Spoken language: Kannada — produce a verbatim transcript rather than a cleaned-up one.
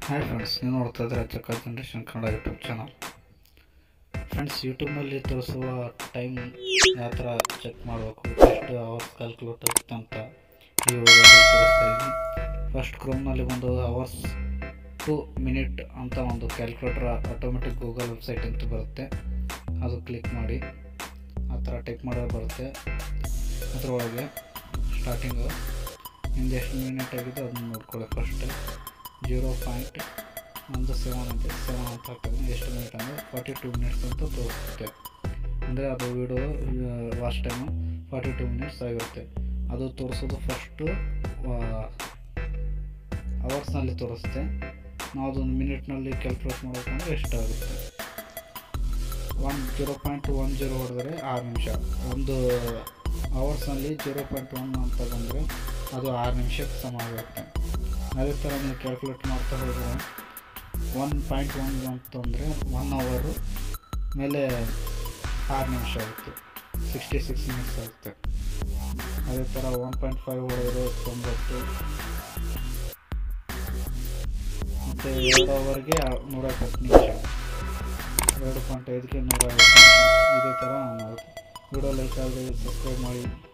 ಹಾಯ್ ಫ್ರೆಂಡ್ಸ್, ನೀವು ನೋಡ್ತಾ ಇದ್ರೆ ಚಕ್ಕ generation Kannada YouTube channel. Friends, ಯೂಟ್ಯೂಬ್ನಲ್ಲಿ ತೋರಿಸುವ ಟೈಮ್ ಯಾವ ಥರ ಚೆಕ್ ಮಾಡಬೇಕು, ಎಷ್ಟು ಅವರ್ಸ್ ಕ್ಯಾಲ್ಕುಲೇಟ್ ಆಗುತ್ತೆ ಅಂತ ಈ ವಿಡಿಯೋದಲ್ಲಿ ತೋರಿಸ್ತಾ ಇದ್ದೀನಿ. ಫಸ್ಟ್ ಕ್ರೋಮ್ನಲ್ಲಿ ಒಂದು ಅವರ್ಸ್ ಟು ಮಿನಿಟ್ ಅಂತ ಒಂದು ಕ್ಯಾಲ್ಕುಲೇಟರ್ ಆಟೋಮೆಟಿಕ್ ಗೂಗಲ್ ವೆಬ್ಸೈಟ್ ಅಂತ ಬರುತ್ತೆ. ಅದು ಕ್ಲಿಕ್ ಮಾಡಿ ಆ ಥರ ಟೈಪ್ ಮಾಡೋದು ಬರುತ್ತೆ. ಅದರೊಳಗೆ ಸ್ಟಾರ್ಟಿಂಗು ನಿಮ್ದು ಎಷ್ಟು ಮಿನಿಟ್ ಆಗಿದೆ ಅದನ್ನು ನೋಡ್ಕೊಳ್ಳಿ. ಫಸ್ಟ್ ಜೀರೋ ಪಾಯಿಂಟ್ ಒಂದು ಸೆವೆನ್ ಅಂತ ಸೆವೆನ್ ಅಂತ ಹಾಕಿದ್ರೆ ಎಷ್ಟು ಮಿನಿಟ್ ಅಂದರೆ ಫಾರ್ಟಿ ಟೂ ಮಿನಿಟ್ಸ್ ಅಂತ ತೋರಿಸುತ್ತೆ. ಅಂದರೆ ಅದು video watch time forty two minutes ಆಗಿರುತ್ತೆ. ಅದು ತೋರಿಸೋದು ಫಸ್ಟು ಅವರ್ಸ್ನಲ್ಲಿ ತೋರಿಸುತ್ತೆ. ನಾವು ಅದೊಂದು ಮಿನಿಟ್ನಲ್ಲಿ ಕ್ಯಾಲ್ಕುಲೇಟ್ ಮಾಡಬೇಕಂದ್ರೆ ಎಷ್ಟಾಗುತ್ತೆ. One zero point one zero ಹೊಡೆದ್ರೆ ಆರು ನಿಮಿಷ. ಒಂದು ಅವರ್ಸ್ನಲ್ಲಿ ಜೀರೋ ಪಾಯಿಂಟ್ ಒನ್ ಅಂತ ಬಂದರೆ ಅದು ಆರು ನಿಮಿಷಕ್ಕೆ ಸಮ ಆಗುತ್ತೆ. ಅದೇ ಥರ ನೀವು ಕ್ಯಾಲ್ಕುಲೇಟ್ ಮಾಡ್ತಾ ಹೋದರೆ ಒನ್ ಪಾಯಿಂಟ್ ಒನ್ ಅಂತಂದರೆ ಒನ್ ಅವರು ಮೇಲೆ ಆರು ನಿಮಿಷ ಆಗುತ್ತೆ, ಸಿಕ್ಸ್ಟಿ ಸಿಕ್ಸ್ ಮಿನಿಟ್ಸ್ ಆಗುತ್ತೆ. ಅದೇ ಥರ ಒನ್ ಪಾಯಿಂಟ್ ಫೈವ್ ಹೊಡೆದ್ರೆ ತೊಂಬತ್ತು, ಮತ್ತು ಎರಡು ಅವರ್ಗೆ ನೂರ ಇಪ್ಪತ್ತು ನಿಮಿಷ, ಎರಡು ಪಾಯಿಂಟ್ ಐದಕ್ಕೆ ನೂರ ಐವತ್ತು ನಿಮಿಷ. ಇದೇ ಥರ ಆಗುತ್ತೆ. ವಿಡಿಯೋ ಲೈಕ್ ಆದರೆ ಸಬ್ಸ್ಕ್ರೈಬ್ ಮಾಡಿ.